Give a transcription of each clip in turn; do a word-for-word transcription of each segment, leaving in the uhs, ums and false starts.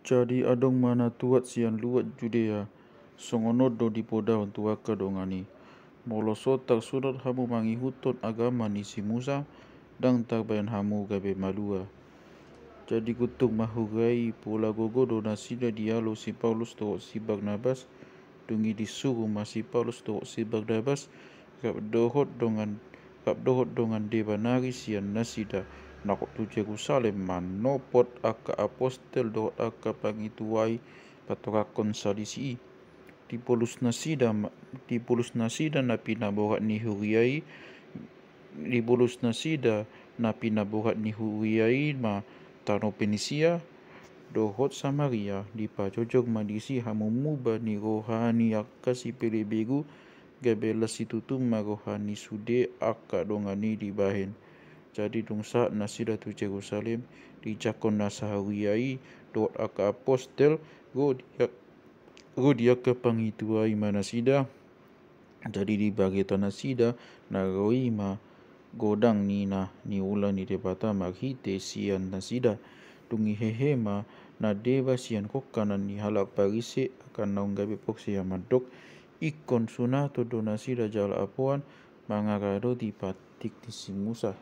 Jadi adong mana tuat sian luat Judea, songonod do dipoda untuk waka dongani. Molosotak surat hamu mangihuton agama ni si Musa, dang tabayan hamu gabe malua. Jadi kutuk mahugai pula gogo do nasida dialo si Paulus to si Barnabas, dungi disuruh masih Paulus to si Barnabas, kap dohot dongan kap dohot dongan debanari sian nasida. Nakot tu Jerusalem manopot aka Apostel do aka pangituai patorakon sadisi di polus nasida di polus nasida na pinabohat ni Huriai di polus nasida na pinabohat ni Huriai ma Tano Penisia dohot Samaria di pajojog madisi hamumuba ni rohani aka si pelebegu gabela situtum ma rohani sude aka dongani di bahen. Jadi dungsa nasida tu Jerusalem di jakon nasahariai dot aka Apostel go dia go dia ke pangituai manasida. Jadi di bagian nasida naroi ma godang ni na ni ulan ni debata maghite sian nasida dungi hehema na deva sian kokanan ni halak parise akan naung gabe Porsea madok ikon sunato do nasida jala apuan mangagado di patik di si Musa.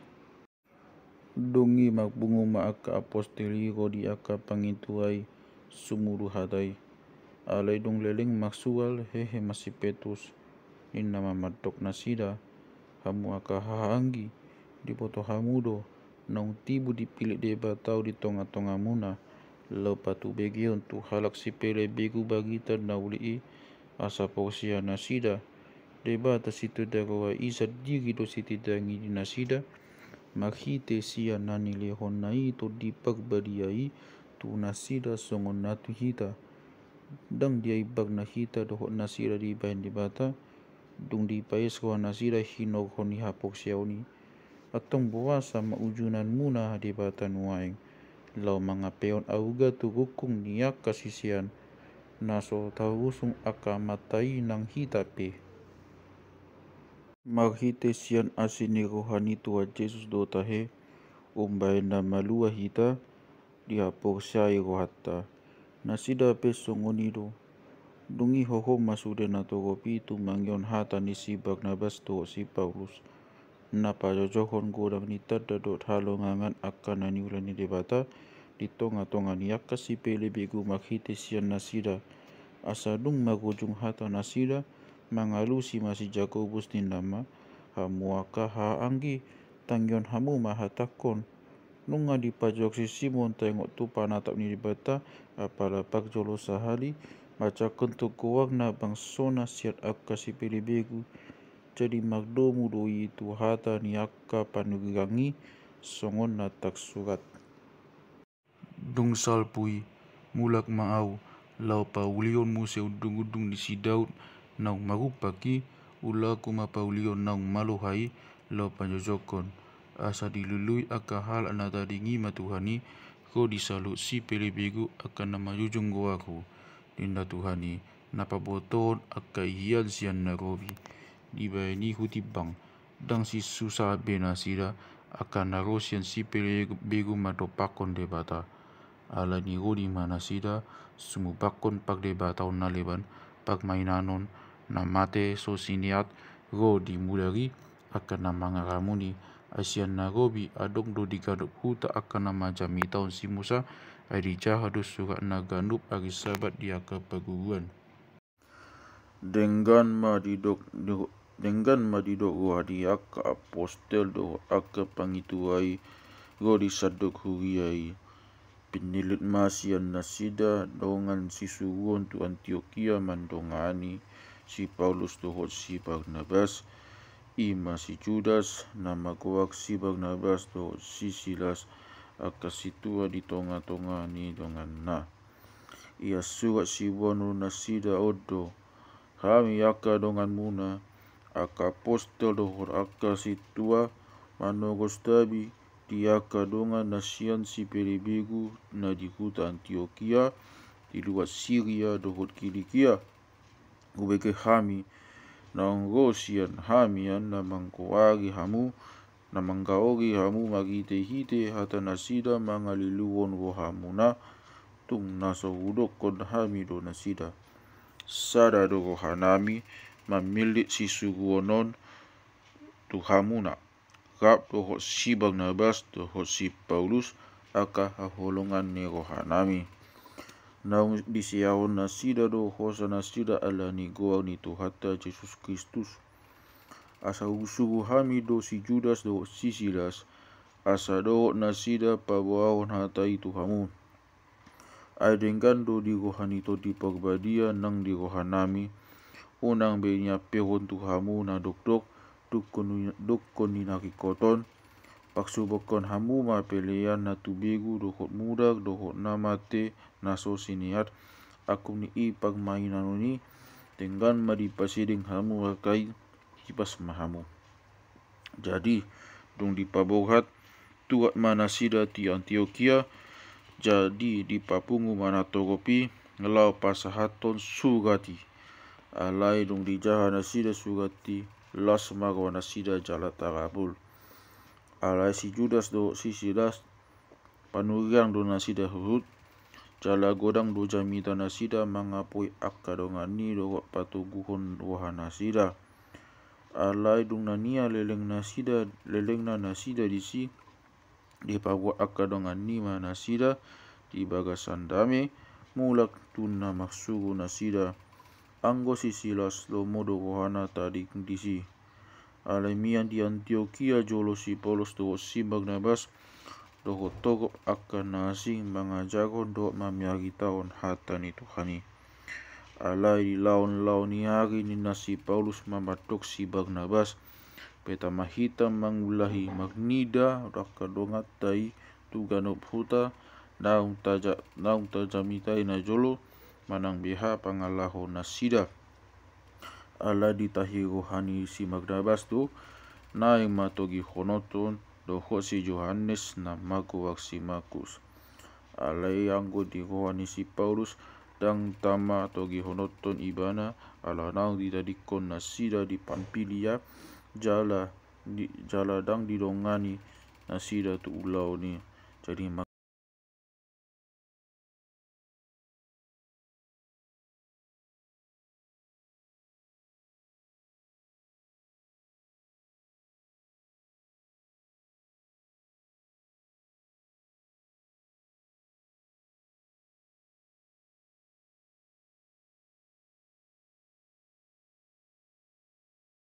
Dungi magbungu ma aka aposteli ko di aka pangituai sumuru hatai. Alay dong leleng maksual hehe masih petus. Inna mamadok nasida. Hamu aka hahangi. Di poto hamudo. Naung tibu dipilih deba tau di tonga-tonga muna. Lepatu begi untuk halak sipele begu bagita nauli asa Porsea nasida. Deba tasitu dagawa isa diri do siti dangi di nasida. Maghite siya nanilehon na ito di pagbadiai tu nasida songon natu hita. Dang dia ibag na hita dohot nasida di bahan di bata. Dung di pais ko nasida hinog honi hapok siyaw ni. Atong buwasa maujunan muna di bata nuaing. Lau mga peon auga tu gukung niyak kasisian. Naso tawusung aka matai nang hita pe. Maghite sian asini rohani tua Jesus do tahe umbay na malua hita dia Porsea Hata nasida pesongoni do dungi hoho masude na togopi tu mangyon Hata ni si Barnabas to si Paulus na pajojohon godang ni tada dot halongangan akan nani ulan ni debata di tonga-tonga ni akka si pele begu maghite sian nasida asadung magujung Hata nasida mangalusi masih Jakobus ni nama hamuaka haanggi tangyon hamu mahatakon nunga di pajok si Simon tengok tu panatap ni dibata apala pakjolo sahali baca kentuk kuwag na bang sona siat akka si pilibegu jadi magdomu doi itu Hata ni akka panugirangi songon na tak surat dung salpui mulak maau lau pa Ulaon mu seudung-udung di si Daud naung marupaki ula kuma Paulion naung maluhai lau panjojokon asa dilului aka hal na tadingi matuhani ko disalut si pelebegu akan nama jujung goaku dinda Tuhani napaboton aka hian sian narobi dibayani hutibang dang si susah benasida akan narosian si pelebegu matopakon debata ala ni rodi manasida sumubakon pak debata on naleban pak mainanon na mate sosiniat go di mudari akan nama ngaramuni asian nagobi adong do digaduk huta akan nama jami tahun si Musa adi jahadus surat naganup agi sabat dia ke peguruan dengan madidok dengan madidok wadi aka Apostel do aka pangituai go disaduk Huriai pinilit masian nasida dongan si suruon tu Antioquia mandongani si Paulus dohot si Barnabas ima si Judas nama kuak si Barnabas dohot si Silas aka situa di tonga-tonga ni dongan na ia surat si wanu nasida odo kami aka dongan muna aka Apostel dohot aka situa manogos tabi dia aka dongan nasian si pelebegu na di huta Antioquia di luar Syria dohot Kilikia ubeke hami naung rosian hamian namang koagi hamu namang kaogi hamu magite hite hata nasida mangaliluon wo hamuna tung naso hudok kon hami do nasida. Sada do hanami mamilit si suguonon tu hamuna. Kap do hot si Barnabas do hot si Paulus aka haholongan ni rohanami. Naung bisiaon nasida do hosa nasida ala ni goa ni tu Hata Jesus Kristus. Asa usugu hami do si Judas do si Silas. Asa do nasida pabuaon Hata itu hamu. Aidenggan do di rohani to di pagbadia nang di rohanami. Unang benya pehon tu hamu na dokdok dukon ni nakikoton. Paksubokon hamu ma pelean na tubegu dohot mudak dohot namate naso siniat. Aku ni i pagmainan ni tenggan madipasiding hamu akai hipas mahamu. Jadi dung dipabohat tuat manasida ti Antioquia. Jadi dipapungu mana togopi ngelau pasahaton sugati. Alai dung dijaha nasida sugati las magawa nasida jala tarabul. Alai si Judas do si Silas panuriang do nasida hurut. Jala godang do jamita nasida mangapoi akka do ngani do patuguhon wahana nasida. Alai dung nania leleng nasida leleng na nasida disi di pagwa akka do ngani ma nasida di bagasan dame mulak tunna maksugu nasida. Anggo si Silas lo modo wahana tadi disi. Alai mian di Antioquia jolo si Paulus do si Barnabas do togop akan nasi mangajagon do mamiagi taon Hata ni Tuhani. Alai di laon-laon ni hari ni nasi Paulus mamatok si Barnabas. Peta mahita mangulahi magnida raka dongatai tuganop huta naung taja naung tajamitai na jolo manang beha pangalaho nasida. Ala ditahi rohani si Barnabas tu naing matogi honoton do si Johannes na maguwak si Markus. Alai anggo di rohani si Paulus dang tama togi honoton ibana ala naung ditadikon nasida di Pampilia jala di jala dang didongani nasida tu Ulaon ni. Jadi